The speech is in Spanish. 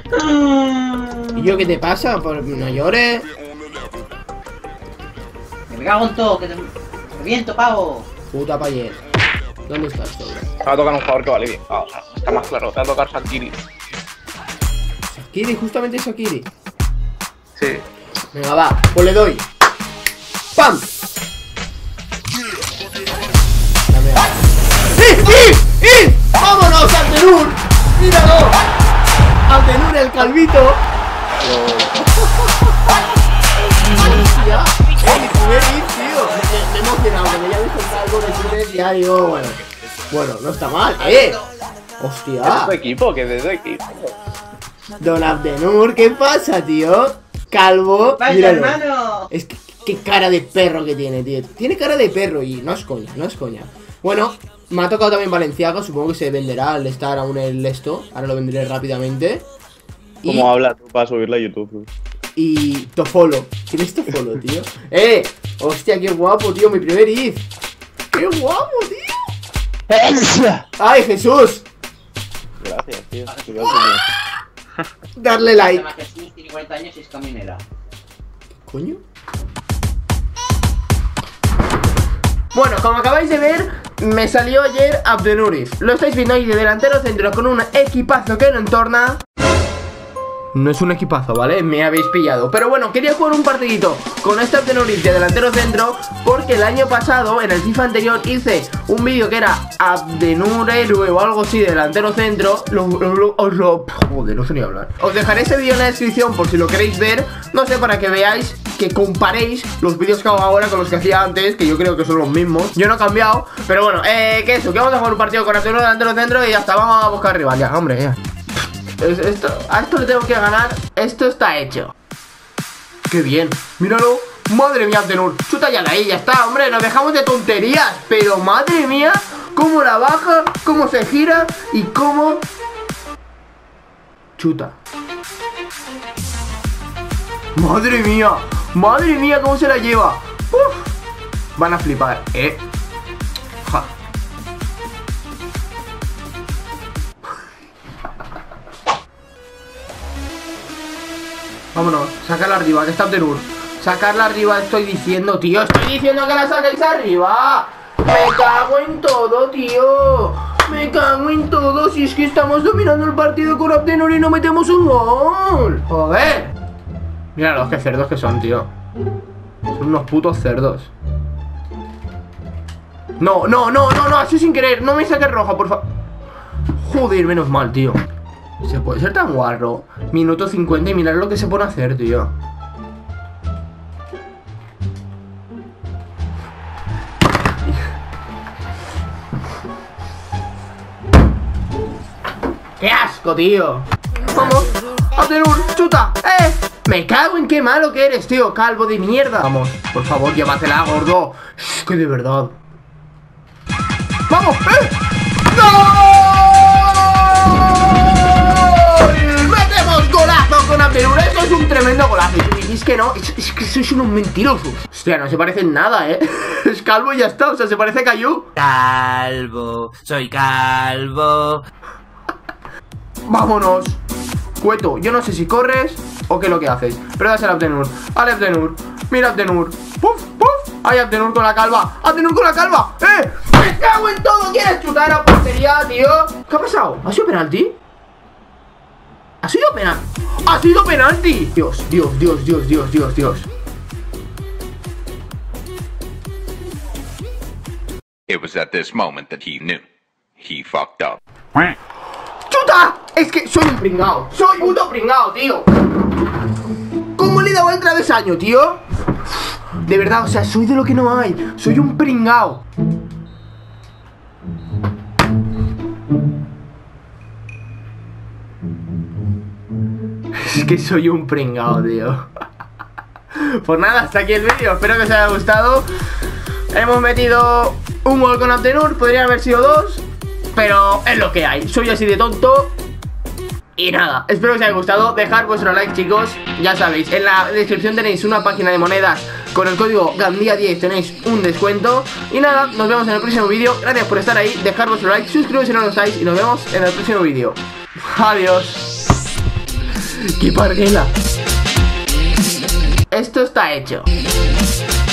¿Y yo qué te pasa? Pues no llores. Me cago en todo, que te reviento, pavo. Puta payer. ¿Dónde estás, todo? Te va a tocar un jugador que vale bien. O sea, está más claro. Te va a tocar Shaqiri. Shaqiri, justamente Shaqiri. Sí. Venga, va, pues le doy. ¡Pam! Dame. ¡Eh! ¡Vámonos, Abdenur! ¡Míralo! Abdenur, el calvito. Hostia, mi primer hit, tío. Me he emocionado, que me haya visto algo de Twitter. Ya digo, bueno, no está mal, Hostia. Es tu equipo, que es de tu equipo. Don Abdenur, ¿qué pasa, tío? Calvo. ¡Vaya, Míralo. hermano! Es que qué cara de perro que tiene, tío. Tiene cara de perro y no es coña, no es coña. Bueno, me ha tocado también Valenciaga. Supongo que se venderá al estar aún el esto. Ahora lo venderé rápidamente. ¿Cómo habla tú para subirlo a YouTube? Y Tofolo. ¿Quién es Tofolo, tío? Hostia, qué guapo, tío. Mi primer if. ¡Qué guapo, tío! ¡Ay, Jesús! Gracias, tío. Darle like. Además, Jesús tiene 40 años y es camionera. ¿Coño? Bueno, como acabáis de ver, me salió ayer Abdenuriz. Lo estáis viendo ahí de delantero centro con un equipazo que no entorna. No es un equipazo, ¿vale? Me habéis pillado. Pero bueno, quería jugar un partidito con este Abdenuriz de delantero centro, porque el año pasado, en el FIFA anterior, hice un vídeo que era Abdenur héroe o algo así de delantero centro. Joder, no sé ni hablar. Os dejaré ese vídeo en la descripción por si lo queréis ver. No sé, para que veáis, que comparéis los vídeos que hago ahora con los que hacía antes, que yo creo que son los mismos. Yo no he cambiado. Pero bueno, que eso, que vamos a jugar un partido con Abdenur delantero centro y ya está, vamos a buscar rival. Ya, hombre, ya. A esto le tengo que ganar. Esto está hecho. Qué bien, míralo. Madre mía, Abdenur, chuta ya de ahí, ya está, hombre. Nos dejamos de tonterías. Pero madre mía, cómo la baja, cómo se gira y cómo chuta. Madre mía, cómo se la lleva. Uf. Van a flipar, Ja. Vámonos, sacarla arriba, que está Abdenur. Sacarla arriba, estoy diciendo, tío. Estoy diciendo que la saquéis arriba. Me cago en todo, tío. Me cago en todo. Si es que estamos dominando el partido con Abdenur y no metemos un gol. Joder. Mira los que cerdos que son, tío. Son unos putos cerdos. No, así sin querer. No me saques roja, por favor. Joder, menos mal, tío. Se puede ser tan guarro. Minuto 50 y mirar lo que se pone a hacer, tío. ¡Qué asco, tío! Vamos, Abdenur, chuta, me cago en qué malo que eres, tío, calvo de mierda. Vamos, por favor, llévatela, gordo. Que de verdad. ¡Vamos, ¡no! Con Abdenur, eso es un tremendo golazo. Y es que no, es que sois unos mentirosos. Hostia, no se parecen nada, Es calvo y ya está, o sea, se parece a Caillou. Calvo, soy calvo. Vámonos. Cueto, yo no sé si corres o qué es lo que haces, pero dásela a Abdenur. Vale, Abdenur, mira Abdenur. Puf, puf. Ay, Abdenur con la calva. Abdenur con la calva. Me cago en todo. ¿Quieres chutar a portería, tío? ¿Qué ha pasado? ¿Ha sido penalti? ¿Ha sido penalti? ¡Ha sido penalti! Dios. It was at this moment that he knew. He fucked up. ¡Chuta! Es que soy un pringao. Soy puto pringao, tío. ¿Cómo le he dado el travesaño, tío? De verdad, o sea, soy de lo que no hay. Soy un pringao. Es que soy un pringao, tío. Pues nada, hasta aquí el vídeo. Espero que os haya gustado. Hemos metido un gol con Abdenur. Podrían haber sido dos, pero es lo que hay. Soy así de tonto. Y nada, espero que os haya gustado. Dejad vuestro like, chicos. Ya sabéis, en la descripción tenéis una página de monedas. Con el código GANDIA10 tenéis un descuento. Y nada, nos vemos en el próximo vídeo. Gracias por estar ahí, dejad vuestro like, suscribiros si no lo estáis. Y nos vemos en el próximo vídeo. Adiós. ¡Qué parguela! Esto está hecho.